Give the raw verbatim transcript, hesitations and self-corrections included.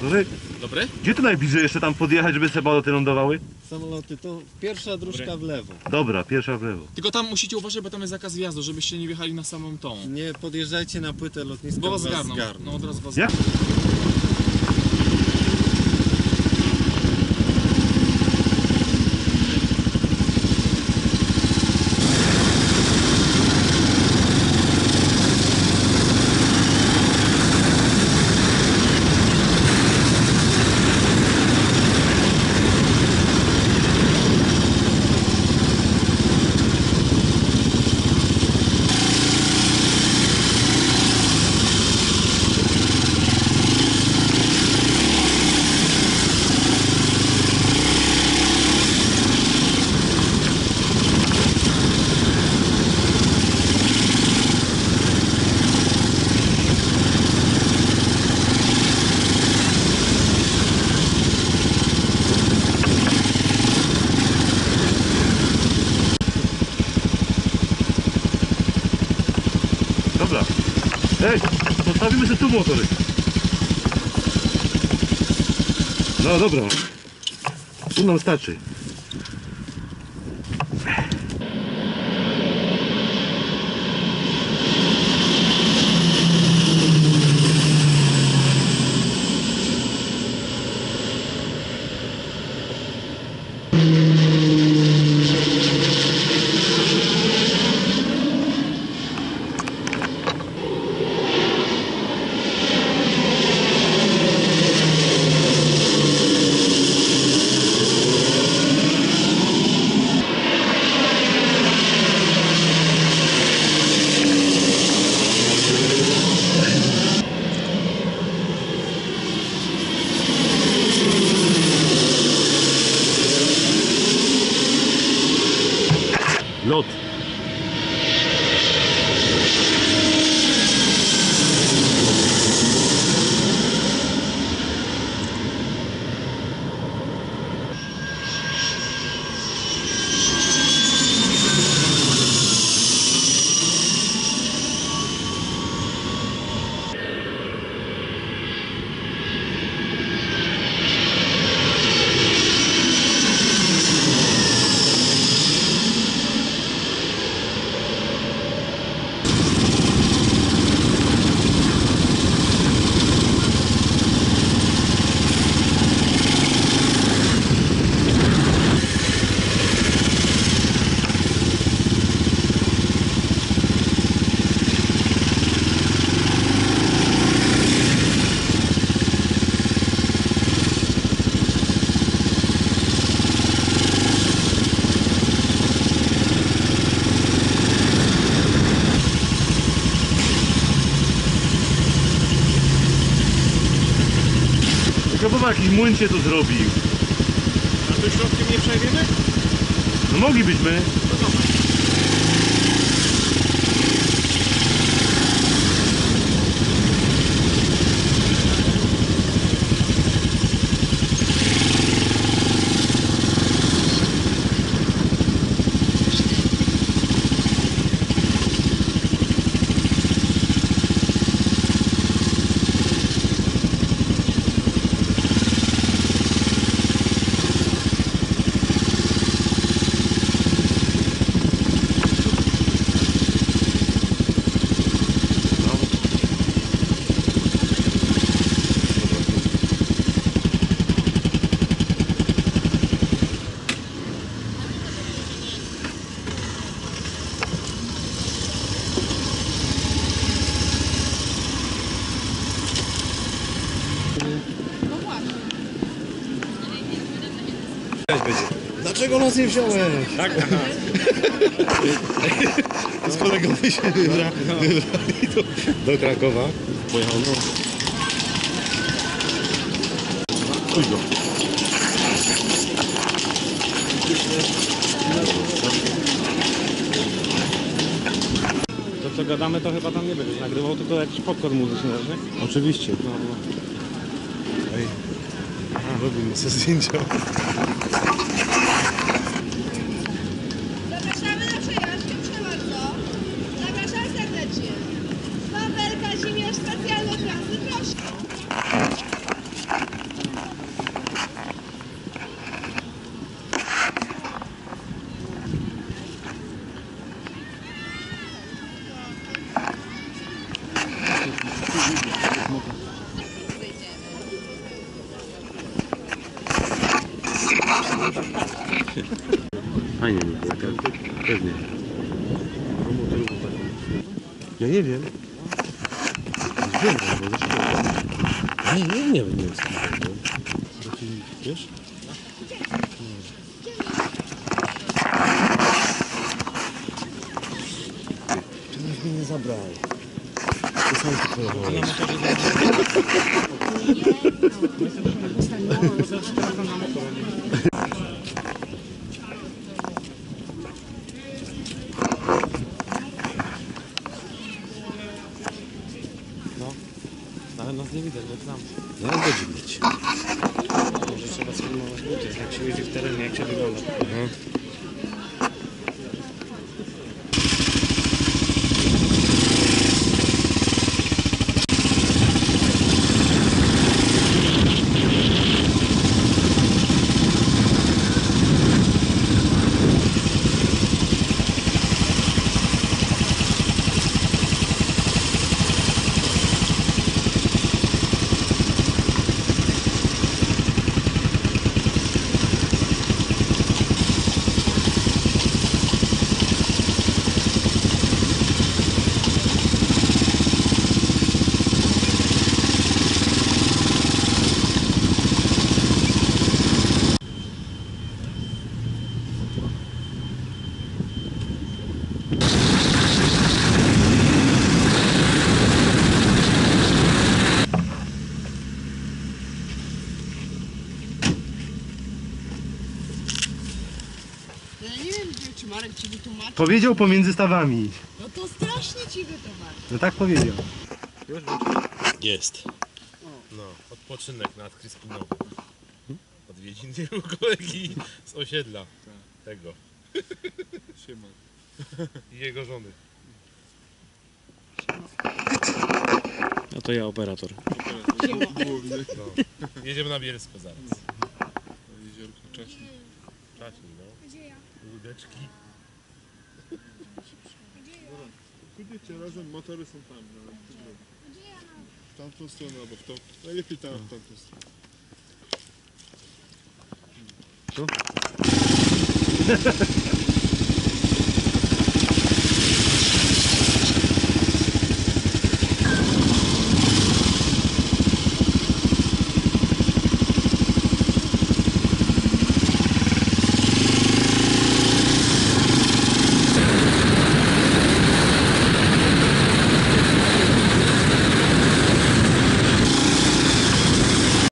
Dobry? Dobry? Gdzie tu najbliżej jeszcze tam podjechać, żeby samoloty lądowały? Samoloty to pierwsza dróżka Dobry. w lewo. Dobra, pierwsza w lewo. Tylko tam musicie uważać, bo tam jest zakaz wjazdu, żebyście nie wjechali na samą tą. Nie podjeżdżajcie na płytę lotniska, Bo was was zgarną. zgarną. No od razu was Jak? Dobra. Ej, postawimy sobie tu motory. No dobra. Tu nam starczy. Lot. Chyba jakiś młyn się tu zrobił. A tu środkiem nie przejdziemy? No moglibyśmy. No dobra. Dlaczego nas nie wziąłeś? Tak, aha. Z kolegą by się wybra, wybrali do, do Krakowa. Pojechał, no. Pójdź go. To co gadamy, to chyba tam nie będziesz nagrywał, tylko jakiś popcorn muzyczny, nie? Oczywiście. No, no. Ej, robimy sobie zdjęcia. Zapraszamy na przejażdżkę, proszę bardzo. Zapraszam serdecznie. Paweł Kazimierz, specjalne klasy, proszę. Fajnie mi było. Pewnie. Ja nie wiem. Wiem, bo zresztą. Nie, nie, nie wiem, nie wiem. Wiesz? Ty mnie nie zabrał. Ty sam to próbowałeś. Ale nas nie widać, bo tam. No, będzie mieć. Może trzeba sfilmować buty, jak się jeździ w terenie, jak się wygląda. Mhm. No ja nie wiem, czy Marek ci wytłumaczy. Powiedział pomiędzy stawami. No to strasznie ci wytłumaczy. No tak powiedział. Jest. No, odpoczynek nad Kryspinową. Odwiedziny u kolegi z osiedla. Tego. Siema. I jego żony. No to ja operator. No. Jedziemy na Bielsko zaraz. Jeziorko Czasin. Czasin, no. Łódeczki. Pójdziecie razem, motory są tam, no, w tamtą stronę albo w tą. Najlepiej tam, w tamtą stronę. Co?